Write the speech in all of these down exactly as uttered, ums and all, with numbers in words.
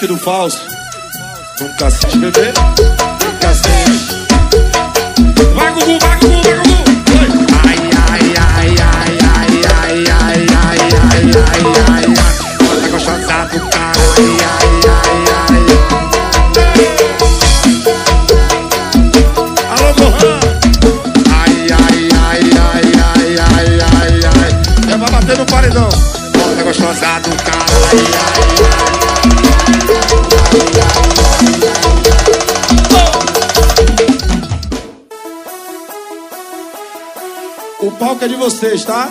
whisky do falso. Nunca assiste, bebê. Nunca assiste. Vai, Gugu, vai, Gugu, vai, Gugu. Ai, ai, ai, ai, ai, ai, ai, ai, ai, ai, ai, ai. Tá gostosa do cara. Ai, ai, ai, ai. Alô, Gohan. Ai, ai, ai, ai, ai, ai, ai, ai. É pra bater no paredão. Tá gostosa do cara. Ai, ai, ai. O palco é de vocês, tá?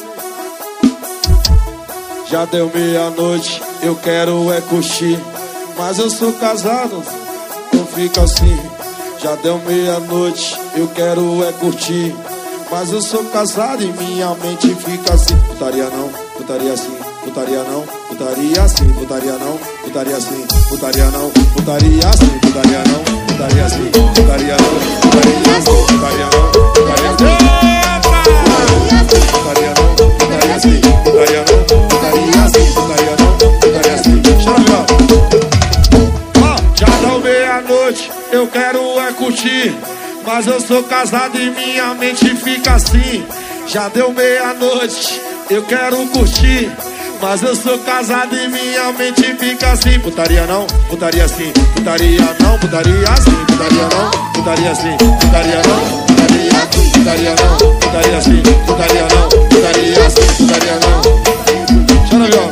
Já deu meia-noite, eu quero é curtir, mas eu sou casado, não fica assim. Já deu meia-noite, eu quero é curtir, mas eu sou casado e minha mente fica assim. Putaria não, putaria sim, putaria não, putaria sim, putaria não, putaria sim, putaria não, putaria sim, putaria não, putaria sim, putaria não, putaria sim, putaria não, putaria sim. Putaria não, putaria assim, putaria não, putaria assim, putaria não, putaria assim. Chora, ó, já deu meia-noite, eu quero é curtir, mas eu sou casado e minha mente fica assim. Já deu meia-noite, eu quero curtir, mas eu sou casado e minha mente fica assim. Putaria não, putaria assim, putaria não, putaria assim, putaria não, putaria assim, putaria não, putaria, putaria não, putaria assim, putaria não, putaria assim, putaria não. Chora, viu?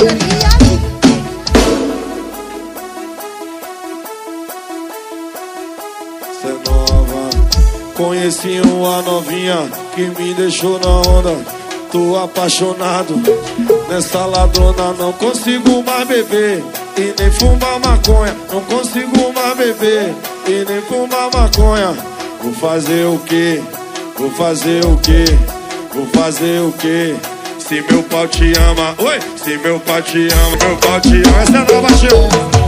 Cê é nova. Conheci uma novinha que me deixou na onda. Tô apaixonado nessa ladrona, não consigo mais beber e nem fumar maconha. Não consigo mais beber e nem fumar maconha. Vou fazer o quê? Vou fazer o quê? Vou fazer o quê? Se meu pau te ama, oi! Se meu pau te ama, meu pau te ama. Essa é nova, tio.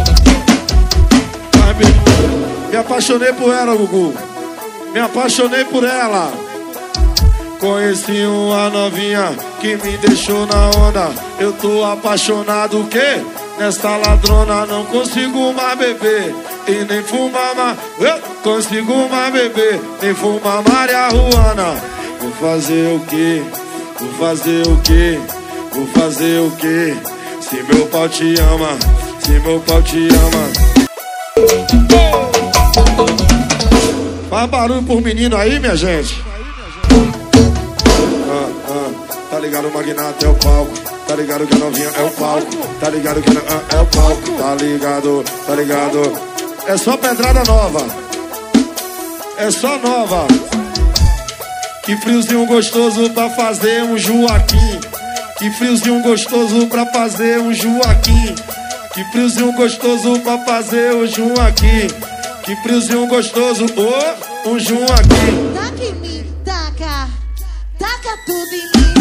Me apaixonei por ela, Gugu. Me apaixonei por ela. Conheci uma novinha que me deixou na onda. Eu tô apaixonado, o quê? Nessa ladrona, não consigo mais beber e nem fumar mais. Eu consigo mais beber, nem fumar marihuana. Vou fazer o quê? Vou fazer o quê? Vou fazer o quê? Se meu pau te ama, se meu pau te ama. Faz barulho por menino aí, minha gente. Ah, ah, tá ligado, o magnata é o palco. Tá ligado que a novinha é o palco. Tá ligado que a ah, é o palco. Tá ligado, tá ligado. É só pedrada nova. É só nova. Que friozinho gostoso pra fazer um Joaquim. Que friozinho gostoso pra fazer um Joaquim. Que friozinho gostoso pra fazer um Joaquim. Que friozinho gostoso, oh, um Joaquim. Taca em mim, taca. Taca tudo em mim.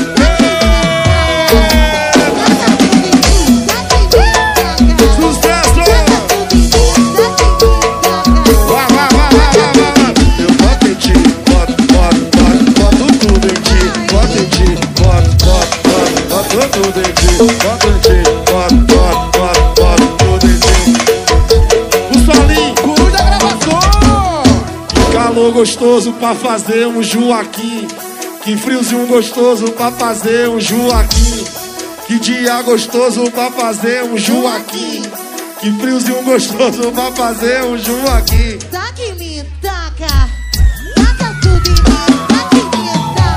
Tudo em ti, bota em ti, bota, bota, bota, bota tudo em ti. O Solinho, cuida da gravação. Que calor gostoso pra fazer um Joaquim. Que friozinho gostoso pra fazer um Joaquim. Que dia gostoso pra fazer um Joaquim. Que friozinho gostoso pra fazer um Joaquim. Taca em mim, taca. Taca tudo em mim, taca em mim, taca.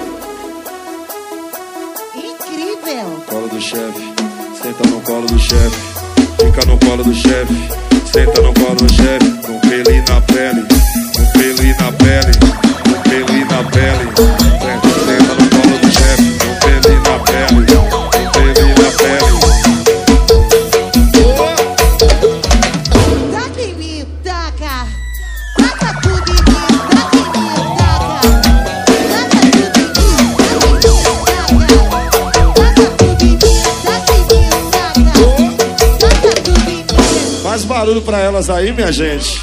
Incrível. Colo do chefe, senta no colo do chefe. Fica no colo do chefe, senta no colo do chefe. Um pelinho na pele, um pelinho na pele, um pelinho na pele. Senta, senta no colo do chefe, um pelinho na pele, um pelinho na pele. Taca em mim, taca. Taca tudo em mim, taca em mim, taca. Taca tudo em mim, taca em mim, taca. Taca tudo em mim, taca em mim, taca. Taca tudo em mim. Faz barulho pra elas aí, minha gente.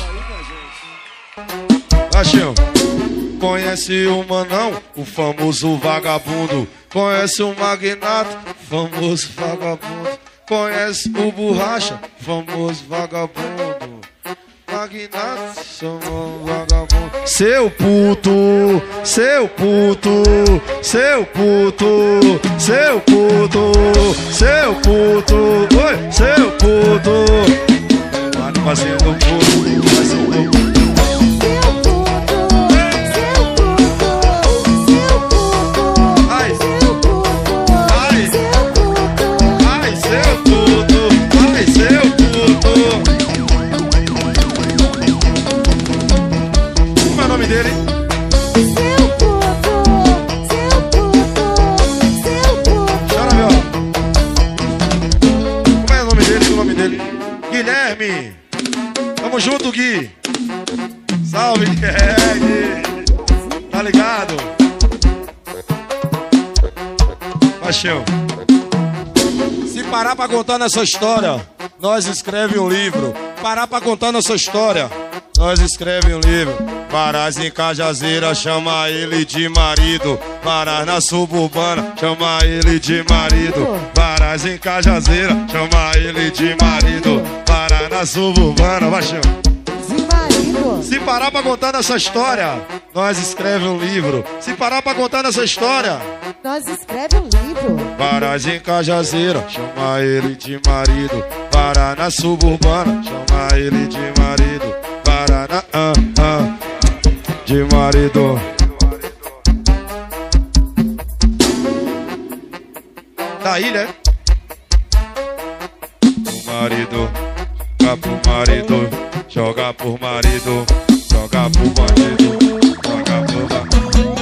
Baixinho. Conhece o Manão, o famoso vagabundo. Conhece o Magnata, famoso vagabundo. conhece o Borracha, famoso vagabundo. Magnata, somos vagabundo. Seu puto, seu puto, seu puto, seu puto, seu puto, oi, seu puto. Vai fazendo puto, fazendo puto. Dele. Seu puto, seu puto, seu puto. Chora, meu. Como é o nome dele? O nome dele? Guilherme. Tamo junto, Gui. Salve, Guilherme. Tá ligado? Paixão. Se parar pra contar nessa história, nós escreve um livro. Parar pra contar nessa história, nós escreve um livro. Varaz em Cajazeira, chama ele de marido. Varaz na suburbana, chama ele de marido. Varaz em Cajazeira, chama ele de marido. Varaz na suburbana, baixão. De marido. Se parar pra contar nessa história, nós escreve um livro. Se parar pra contar nessa história, nós escreve um livro. Varaz em Cajazeira, chama ele de marido. Varaz na suburbana, chama ele de marido. Varaz na... Ah, ah. De marido. Daí, né? O marido, joga pro marido, joga por marido, joga pro bandido, joga pro bandido.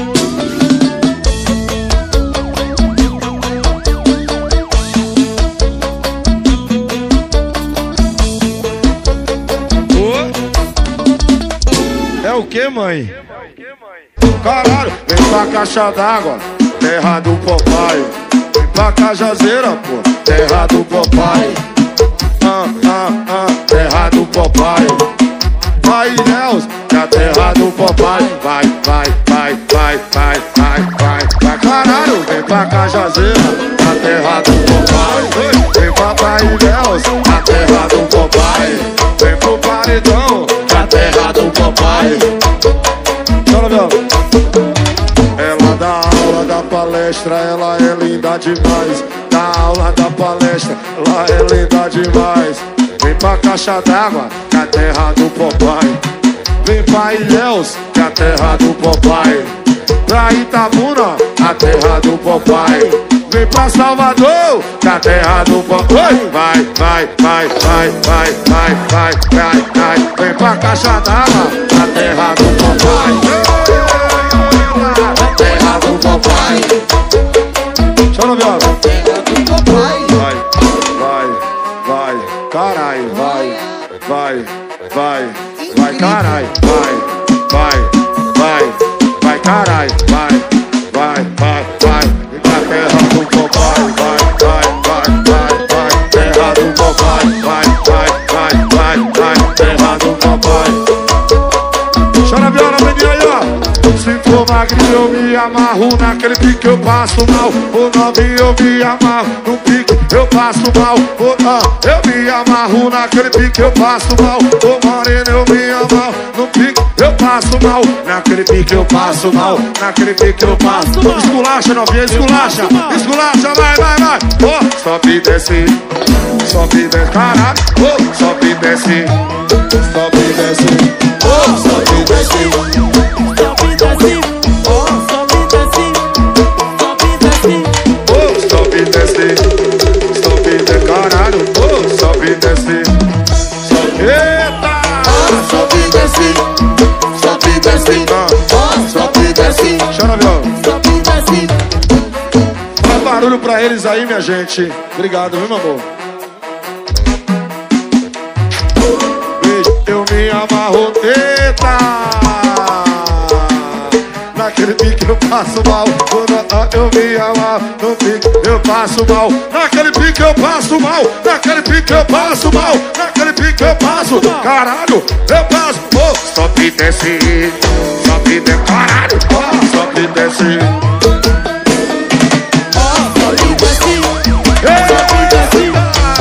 Oh. É o que, mãe? Caralho, vem pra caixa d'água, terra do Popeye. Vem pra Cajazeira, pô, terra do Popeye. Ah, ah, ah, terra do Popeye. Vai, Ilhéus, que a terra do Popeye. Vai, vai, vai, vai, vai, vai, vai, vai. Caralho, vem pra Cajazeira, a terra do Popeye. Vem pra Ilhéus, a terra do Popeye. Vem pro paredão, a terra do Popeye. Chora, meu. Ela dá aula da palestra, ela é linda demais. Dá aula da palestra, ela é linda demais. Vem pra caixa d'água, que é a terra do Popeye. Vem pra Ilhéus, que é a terra do Popeye. Pra Itabuna, a terra do Popeye. Vem pra Salvador, que é a terra do Popeye. Vai, vai, vai, vai, vai, vai, vai, vai, vai. Vem pra caixa d'água, a terra do Popeye. Terra do Popeye. Chora, viola. Terra do Popeye. Vai, vai, vai, carai, vai, vai, vai, vai, carai, vai, vai, vai, vai, carai, vai, vai, vai, vai. Na terra do Popeye, vai, vai, vai, vai, vai. Terra do Popeye, vai, vai, vai, vai, vai. Terra do Popeye. Chora, viola, menina aí, ó. Se for magrinho eu me amarro, naquele pique eu passo mal. O novinho eu me amarro, no pique eu passo mal. O, ah, eu me amarro, naquele pique eu passo mal. O moreno eu me amarro, no pique eu passo mal. Naquele pique eu passo mal, naquele pique eu passo mal. Esculacha, novinha, esculacha, esculacha, vai, vai, vai. Oh, sobe e desce, sobe e desce, caralho. Oh, sobe e desce, sobe e desce, oh, sobe e desce. Sobe e desce, eita! Sobe e desce, sobe e desce, sobe e desce. Chora, viu? Sobe e desce. Faz barulho pra eles aí, minha gente. Obrigado, viu, meu amor? Eu me amarro, eita! Naquele pique eu passo mal. Eu me amarro, no pique eu passo mal. Naquele pique eu passo mal. Naquele pique eu passo mal. Naquele pique eu passo. Caralho, eu passo. Oh, sobe e desce, sobe e desce. Caralho, oh, sobe e desce. Oh, sobe e desce. Sobe e desce.